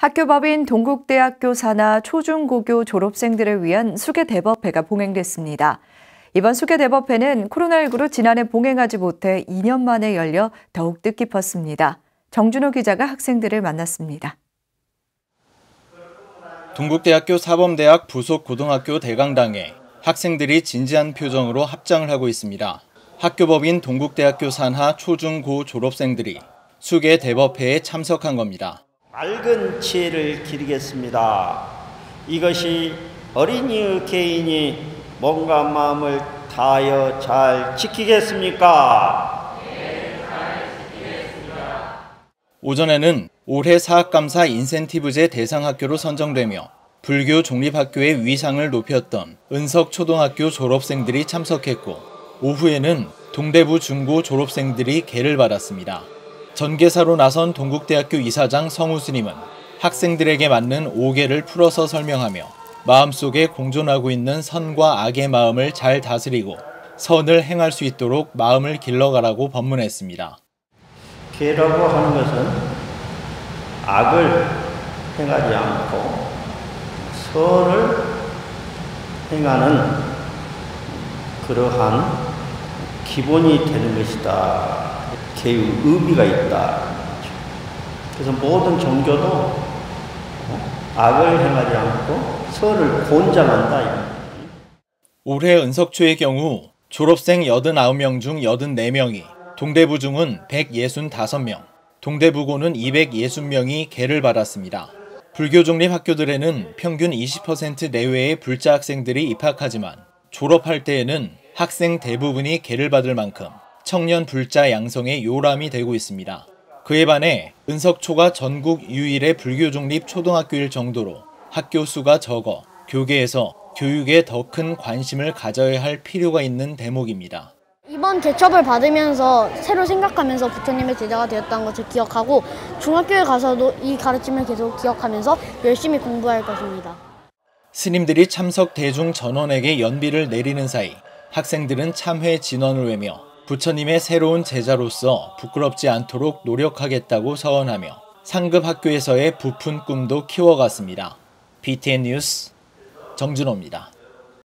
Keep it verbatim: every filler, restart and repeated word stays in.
학교법인 동국대학교 산하 초중고교 졸업생들을 위한 수계대법회가 봉행됐습니다. 이번 수계대법회는 코로나십구로 지난해 봉행하지 못해 이 년 만에 열려 더욱 뜻깊었습니다. 정준호 기자가 학생들을 만났습니다. 동국대학교 사범대학 부속 고등학교 대강당에 학생들이 진지한 표정으로 합장을 하고 있습니다. 학교법인 동국대학교 산하 초중고 졸업생들이 수계대법회에 참석한 겁니다. 맑은 지혜를 기리겠습니다. 이것이 어린이의 개인이 몸과 마음을 다하여 잘 지키겠습니까? 네, 잘 지키겠습니다. 오전에는 올해 사학감사 인센티브제 대상 학교로 선정되며 불교 종립학교의 위상을 높였던 은석초등학교 졸업생들이 참석했고, 오후에는 동대부 중고 졸업생들이 계를 받았습니다. 전개사로 나선 동국대학교 이사장 성우 스님은 학생들에게 맞는 오계를 풀어서 설명하며 마음속에 공존하고 있는 선과 악의 마음을 잘 다스리고 선을 행할 수 있도록 마음을 길러가라고 법문했습니다. 계라고 하는 것은 악을 행하지 않고 선을 행하는 그러한 기본이 되는 것이다. 개의 의미가 있다. 그래서 모든 종교도 악을 행하지 않고 선을 권장한다. 올해 은석초의 경우 졸업생 팔십구 명 중 팔십사 명이, 동대부중은 백육십오 명, 동대부고는 이백육십 명이 계를 받았습니다. 불교 종립 학교들에는 평균 이십 퍼센트 내외의 불자 학생들이 입학하지만 졸업할 때에는 학생 대부분이 계를 받을 만큼 청년 불자 양성의 요람이 되고 있습니다. 그에 반해 은석초가 전국 유일의 불교 종립 초등학교일 정도로 학교 수가 적어 교계에서 교육에 더 큰 관심을 가져야 할 필요가 있는 대목입니다. 이번 개첩을 받으면서 새로 생각하면서 부처님의 제자가 되었다는 것을 기억하고 중학교에 가서도 이 가르침을 계속 기억하면서 열심히 공부할 것입니다. 스님들이 참석 대중 전원에게 연비를 내리는 사이 학생들은 참회 진언을 외며 부처님의 새로운 제자로서 부끄럽지 않도록 노력하겠다고 서원하며 상급 학교에서의 부푼 꿈도 키워갔습니다. 비티엔 뉴스 정준호입니다.